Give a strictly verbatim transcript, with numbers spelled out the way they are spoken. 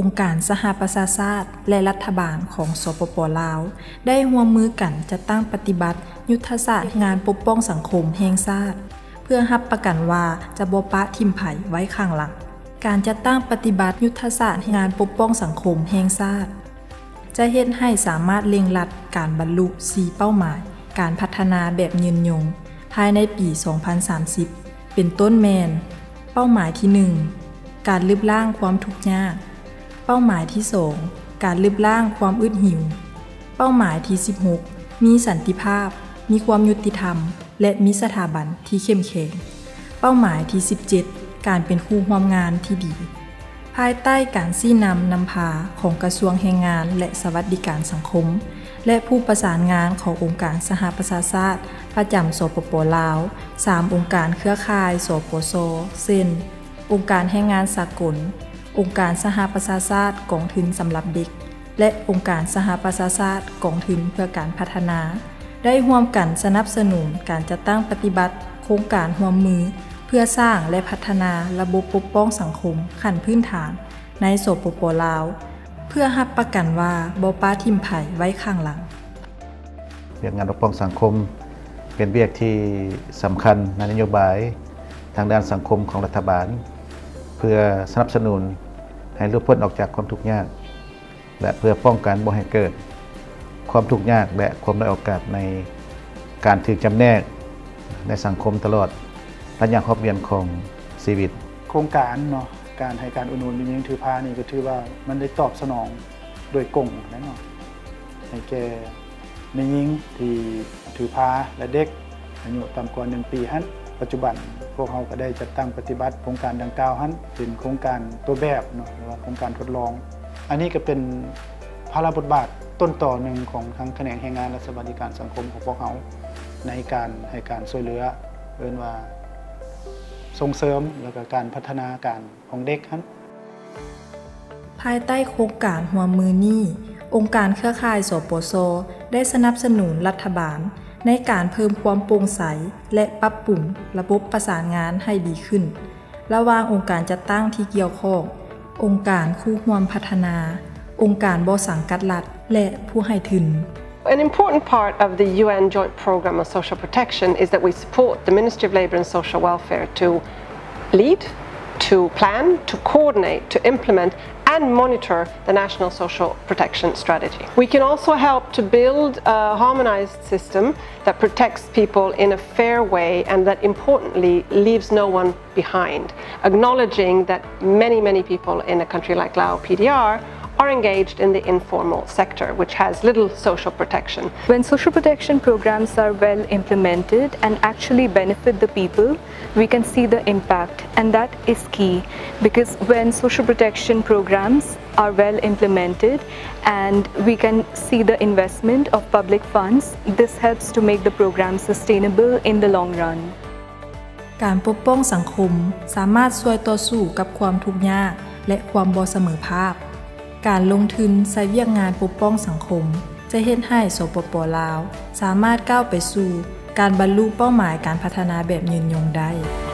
องค์การสหประชาชาติและรัฐบาลของสปป.ลาวได้ร่วมมือกันจัดตั้งปฏิบัติยุทธศาสตร์งานปกป้องสังคมแห่งชาติเพื่อรับประกันว่าจะบ่ปะทิ่มไผไว้ข้างหลังการจัดตั้งปฏิบัติยุทธศาสตร์งานปกป้องสังคมแห่งชาติจะเฮ็ดให้สามารถเร่งรัดการบรรลุสี่เป้าหมายการพัฒนาแบบยืนยงภายในปีสองพันสามสิบเป็นต้นแมนเป้าหมายที่หนึ่งการลดล้างความทุกข์ยากเป้าหมายที่สองการลดล้างความอึดหิวเป้าหมายที่สิบหกมีสันติภาพมีความยุติธรรมและมีสถาบันที่เข้มแข็งเป้าหมายที่สิบเจ็ดการเป็นคู่ร่วมงานที่ดีภายใต้การชี้นำนำพาของกระทรวงแรงงานและสวัสดิการสังคมและผู้ประสานงานขององค์การสหประชาชาติประจำสปป.ลาวสามองค์การเครือข่ายสปส.เช่นองค์การแรงงานสากลองค์การสหประชาชาติกองทุนสำหรับเด็กและองค์การสหประชาชาติกองทุนเพื่อการพัฒนาได้ร่วมกันสนับสนุนการจัดตั้งปฏิบัติโครงการร่วมมือเพื่อสร้างและพัฒนาระบบปกป้องสังคมขั้นพื้นฐานในสปป.ลาวเพื่อรับประกันว่าบ่ปะทิ่มไผไว้ข้างหลังเรื่องงานปกป้องสังคมเป็นเรื่องที่สำคัญในนโยบายทางด้านสังคมของรัฐบาลเพื่อสนับสนุนให้หลุดพ้นออกจากความทุกข์ยากและเพื่อป้องกันบ่ให้เกิดความทุกข์ยากและความด้อยโอกาสในการถูกจำแนกในสังคมตลอดระยะครอบเรียนของชีวิตโครงการเนาะการให้การอุดหนุนมีหญิงถือผ้านี่ก็ถือว่ามันได้ตอบสนองโดยกงแน่นอนให้แก่ในหญิงที่ถือผ้าและเด็กอายุต่ำกว่าหนึ่งปีฮั่นปัจจุบันพวกเขาก็ได้จัดตั้งปฏิบัติโครงการดังกล่าวฮั่นเป็นโครงการตัวแบบเนาะหรือว่าโครงการทดลองอันนี้ก็เป็นภาระบทบาทต้นต่อหนึ่งของทางแขนงแรงงานและสวัสดิการสังคมของพวกเขาในการให้การช่วยเหลือเอิ้นว่าส่งเสริมแล้วก็การพัฒนาการของเด็กครับภายใต้โครงการร่วมมือนี้องค์การเครือข่ายสปส.ได้สนับสนุนรัฐบาลในการเพิ่มความโปร่งใสและปรับปรุงระบบประสานงานให้ดีขึ้นระหว่างองค์การจัดตั้งที่เกี่ยวข้ององค์การคู่ร่วมพัฒนาองค์การบ่สังกัดรัฐและผู้ให้ทุน An important part of the U N Joint Programme on Social Protection is that we support the Ministry of Labour and Social Welfare to lead, to plan, to coordinate, to implement and monitor the National Social Protection Strategy. We can also help to build a harmonized system that protects people in a fair way and that importantly leaves no one behind, acknowledging that many, many people in a country like Laos P D R are engaged in the informal sector, which has little social protection. When social protection programs are well implemented and actually benefit the people, we can see the impact, and that is key because when social protection programs are well implemented and we can see the investment of public funds, this helps to make the program sustainable in the long run. การปกป้องสังคมสามารถช่วยต่อสู้กับความทุกข์ยากและความบ่เสมอภาคการลงทุนใส่เวียกงานปกป้องสังคมจะเฮ็ดให้สปป.ลาวสามารถก้าวไปสู่การบรรลุเป้าหมายการพัฒนาแบบยืนยงได้